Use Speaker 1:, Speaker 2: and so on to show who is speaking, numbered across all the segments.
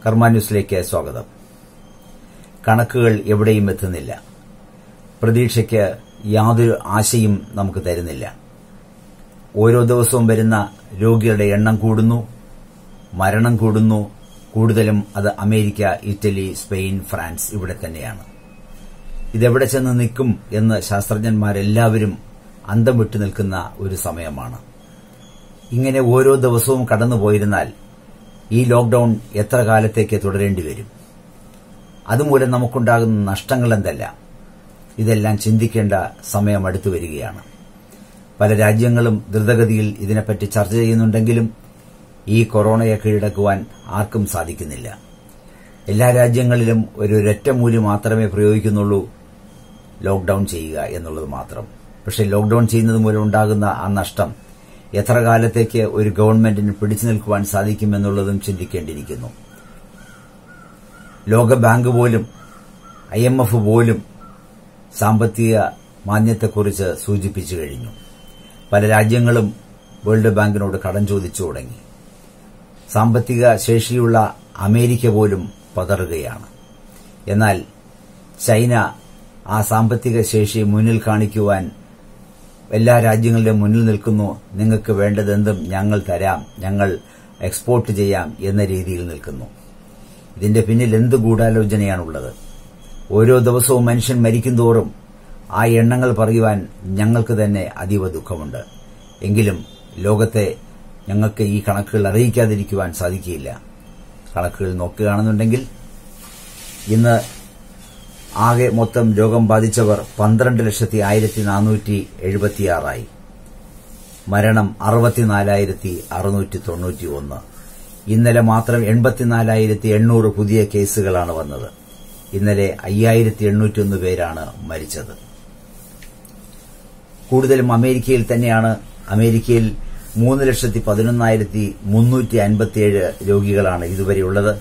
Speaker 1: കർമ്മ ന്യൂസിലേക്ക് സ്വാഗതം. കണക്കുകൾ എവിടെയും എത്തുന്നില്ല. പ്രതീക്ഷയ്ക്ക് യാതൊരു ആശയും നമുക്ക് തരുന്നില്ല. ഓരോ ദിവസവും വരുന്ന രോഗികളുടെ എണ്ണം കൂടുന്നു, മരണം കൂടുന്നു. കൂടുതലും അത് അമേരിക്ക, ഇറ്റലി, സ്പെയിൻ, ഫ്രാൻസ് ഇവിടെ തന്നെയാണ്. ഇതെവിടെ ചെന്ന് നിൽക്കും എന്ന് ശാസ്ത്രജ്ഞന്മാരെല്ലാവരും അന്തം വിട്ടു നിൽക്കുന്ന ഒരു സമയമാണ്. ഇങ്ങനെ ഓരോ ദിവസവും കടന്നുപോയിരുന്നാൽ ഈ ലോക്ഡൌൺ എത്ര കാലത്തേക്ക് തുടരേണ്ടി വരും? അതുമൂലം നമുക്കുണ്ടാകുന്ന നഷ്ടങ്ങൾ എന്തെല്ലാം? ഇതെല്ലാം ചിന്തിക്കേണ്ട സമയം അടുത്തു വരികയാണ്. പല രാജ്യങ്ങളും ദ്രുതഗതിയിൽ ഇതിനെപ്പറ്റി ചർച്ച ചെയ്യുന്നുണ്ടെങ്കിലും ഈ കൊറോണയെ കീഴടക്കുവാൻ ആർക്കും സാധിക്കുന്നില്ല. എല്ലാ രാജ്യങ്ങളിലും ഒരൊറ്റ മൂല്യം മാത്രമേ പ്രയോഗിക്കുന്നുള്ളൂ, ലോക്ഡൌൺ ചെയ്യുക എന്നുള്ളത് മാത്രം. പക്ഷേ ലോക്ഡൌൺ ചെയ്യുന്നത് മൂലം ഉണ്ടാകുന്ന ആ നഷ്ടം എത്ര കാലത്തേക്ക് ഒരു ഗവൺമെന്റിന് പിടിച്ചു നിൽക്കുവാൻ സാധിക്കുമെന്നുള്ളതും ചിന്തിക്കേണ്ടിയിരിക്കുന്നു. ലോകബാങ്ക് പോലും IMF പോലും സാമ്പത്തിക മാന്ദ്യത്തെക്കുറിച്ച് സൂചിപ്പിച്ചു കഴിഞ്ഞു. പല രാജ്യങ്ങളും വേൾഡ് ബാങ്കിനോട് കടം ചോദിച്ചു തുടങ്ങി. സാമ്പത്തിക ശേഷിയുള്ള അമേരിക്ക പോലും പതറുകയാണ്. എന്നാൽ ചൈന ആ സാമ്പത്തിക ശേഷി മുന്നിൽ കാണിക്കുവാൻ എല്ലാ രാജ്യങ്ങളുടെയും മുന്നിൽ നിൽക്കുന്നു. നിങ്ങൾക്ക് വേണ്ടതെന്തും ഞങ്ങൾ തരാം, ഞങ്ങൾ എക്സ്പോർട്ട് ചെയ്യാം എന്ന രീതിയിൽ നിൽക്കുന്നു. ഇതിന്റെ പിന്നിൽ എന്ത് ഗൂഢാലോചനയാണുള്ളത്? ഓരോ ദിവസവും മനുഷ്യൻ മരിക്കുന്തോറും ആ എണ്ണങ്ങൾ പറയുവാൻ ഞങ്ങൾക്ക് തന്നെ അതീവ ദുഃഖമുണ്ട്. എങ്കിലും ലോകത്തെ ഞങ്ങൾക്ക് ഈ കണക്കുകൾ അറിയിക്കാതിരിക്കുവാൻ സാധിക്കില്ല. കണക്കുകൾ നോക്കുകയാണെന്നുണ്ടെങ്കിൽ ഇന്ന് ആകെ മൊത്തം രോഗം ബാധിച്ചവർ 12,1476 മരണം 64,691. ഇന്നലെ മാത്രം 84,800 പുതിയ കേസുകളാണ് വന്നത്. ഇന്നലെ 5,801 പേരാണ് മരിച്ചത്. കൂടുതലും അമേരിക്കയിൽ തന്നെയാണ്. അമേരിക്കയിൽ 3,11,357 രോഗികളാണ് ഇതുവരെയുള്ളത്.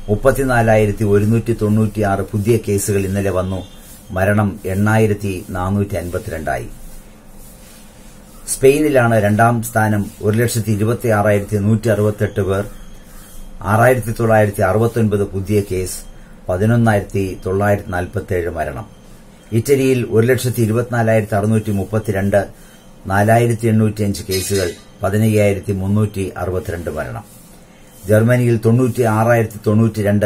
Speaker 1: 34,196 പുതിയ കേസുകൾ ഇന്നലെ വന്നു. മരണം 8,452. സ്പെയിനിലാണ് രണ്ടാം സ്ഥാനം. 1,26,168 പേർ, 6,969 പുതിയ കേസ്, 11,947 മരണം. ഇറ്റലിയിൽ 1,24,632, 4,805 കേസുകൾ, 15,362 മരണം. ജർമ്മനിയിൽ 96,092,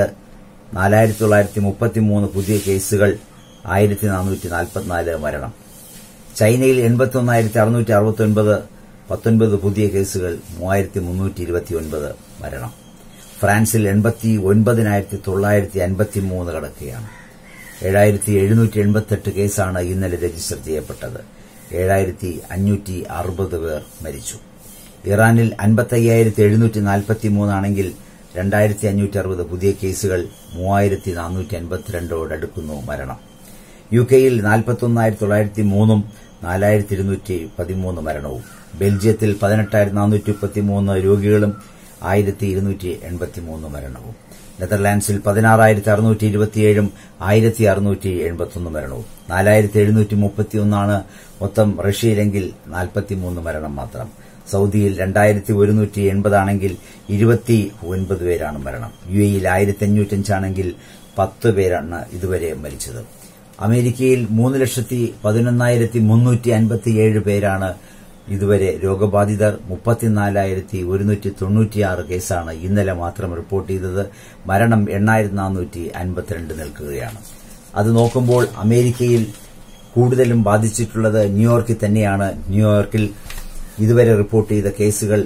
Speaker 1: 4,933 പുതിയ കേസുകൾ, 1,444 മരണം. ചൈനയിൽ 81,669, 19 പുതിയ കേസുകൾ, 3,329 മരണം. ഫ്രാൻസിൽ 89,953 കടക്കുകയാണ്. 7,788 കേസാണ് ഇന്നലെ രജിസ്റ്റർ ചെയ്യപ്പെട്ടത്. 7,560 പേർ മരിച്ചു. ഇറാനിൽ 55,743 ആണെങ്കിൽ 2,560 പുതിയ കേസുകൾ, 3,452 മരണം. യുകെയിൽ 41,903, 4,213 മരണവും. ബെൽജിയത്തിൽ 18,433 രോഗികളും 1,283 മരണവും. നെതർലാൻഡ്സിൽ 16,627, 1,681 മരണവും. 4,731 മൊത്തം. റഷ്യയിലെങ്കിൽ 43 മരണം മാത്രം. സൌദിയിൽ 2,180 ആണെങ്കിൽ 29 പേരാണ് മരണം. UAEയിൽ 1,505 ആണെങ്കിൽ 10 പേരാണ് ഇതുവരെ മരിച്ചത്. അമേരിക്കയിൽ 3,11,357 പേരാണ് ഇതുവരെ രോഗബാധിതർ. 34,196 കേസാണ് ഇന്നലെ മാത്രം റിപ്പോർട്ട് ചെയ്തത്. മരണം 8,452 നിൽക്കുകയാണ്. അത് നോക്കുമ്പോൾ അമേരിക്കയിൽ കൂടുതലും ബാധിച്ചിട്ടുള്ളത് ന്യൂയോർക്കിൽ തന്നെയാണ്. ന്യൂയോർക്കിൽ ഇതുവരെ റിപ്പോർട്ട് ചെയ്ത കേസുകൾ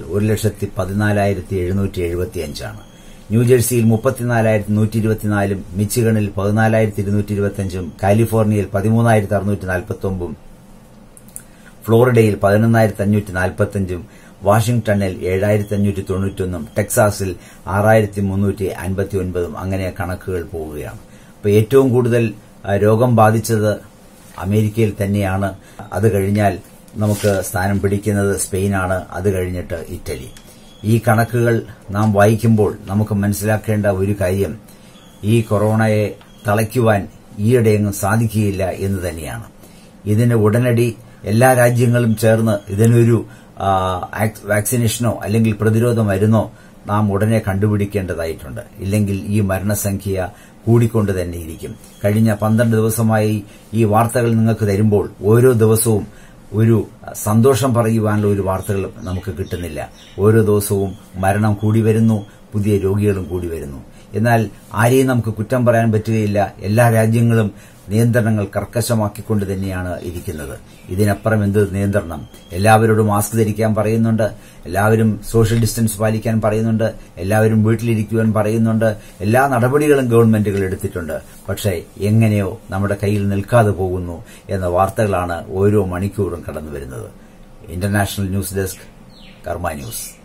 Speaker 1: 1,14,775 ന്യൂജേഴ്സിയിൽ 34,124, മിച്ചിഗണിൽ 14,225, കാലിഫോർണിയയിൽ 13,649, ഫ്ലോറിഡയിൽ 11,545, വാഷിംഗ്ടണിൽ 7,591, ടെക്സാസിൽ 6,359. അങ്ങനെ കണക്കുകൾ പോവുകയാണ്. അപ്പോൾ ഏറ്റവും കൂടുതൽ രോഗം ബാധിച്ചത് അമേരിക്കയിൽ തന്നെയാണ്. അത് കഴിഞ്ഞാൽ നമുക്ക് സ്ഥാനം പിടിക്കുന്നത് സ്പെയിനാണ്. അത് കഴിഞ്ഞിട്ട് ഇറ്റലി. ഈ കണക്കുകൾ നാം വായിക്കുമ്പോൾ നമുക്ക് മനസ്സിലാക്കേണ്ട ഒരു കാര്യം, ഈ കൊറോണയെ തളയ്ക്കുവാൻ ഈയിടെയെങ്ങും സാധിക്കുകയില്ല എന്ന് തന്നെയാണ്. ഇതിന് ഉടനടി എല്ലാ രാജ്യങ്ങളും ചേർന്ന് ഇതിനൊരു വാക്സിനേഷനോ അല്ലെങ്കിൽ പ്രതിരോധ മരുന്നോ നാം ഉടനെ കണ്ടുപിടിക്കേണ്ടതായിട്ടുണ്ട്. ഇല്ലെങ്കിൽ ഈ മരണസംഖ്യ കൂടിക്കൊണ്ട് തന്നെയിരിക്കും. കഴിഞ്ഞ 12 ദിവസമായി ഈ വാർത്തകൾ നിങ്ങൾക്ക് തരുമ്പോൾ ഓരോ ദിവസവും ഒരു സന്തോഷം പറയുവാനുള്ള ഒരു വാർത്തകൾ നമുക്ക് കിട്ടുന്നില്ല. ഓരോ ദിവസവും മരണം കൂടി വരുന്നു, പുതിയ രോഗികളും കൂടി വരുന്നു. എന്നാൽ ആരെയും നമുക്ക് കുറ്റം പറയാൻ പറ്റുകയില്ല. എല്ലാ രാജ്യങ്ങളും നിയന്ത്രണങ്ങൾ കർക്കശമാക്കിക്കൊണ്ട് തന്നെയാണ് ഇരിക്കുന്നത്. ഇതിനപ്പുറം എന്ത് നിയന്ത്രണം? എല്ലാവരോടും മാസ്ക് ധരിക്കാൻ പറയുന്നുണ്ട്, എല്ലാവരും സോഷ്യൽ ഡിസ്റ്റൻസ് പാലിക്കാൻ പറയുന്നുണ്ട്, എല്ലാവരും വീട്ടിലിരിക്കുവാൻ പറയുന്നുണ്ട്. എല്ലാ നടപടികളും ഗവൺമെന്റുകൾ എടുത്തിട്ടുണ്ട്. പക്ഷേ എങ്ങനെയോ നമ്മുടെ കയ്യിൽ നിൽക്കാതെ പോകുന്നു എന്ന വാർത്തകളാണ് ഓരോ മണിക്കൂറും കടന്നുവരുന്നത്. International news desk, Karma news.